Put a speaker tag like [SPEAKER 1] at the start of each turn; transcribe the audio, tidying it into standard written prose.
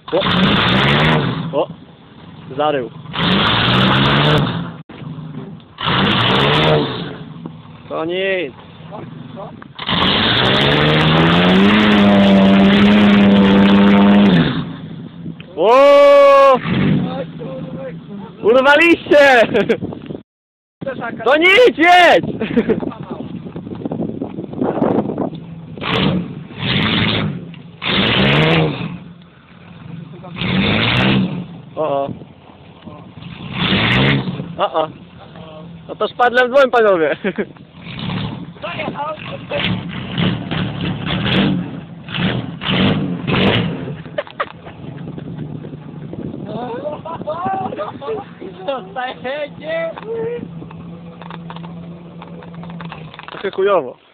[SPEAKER 1] O! Zarył. To nic. O! Urwaliście! To nic, jedź! O. No to spadłem w dłoń, panowie.
[SPEAKER 2] Zostajecie!
[SPEAKER 1] Trochę chujowo.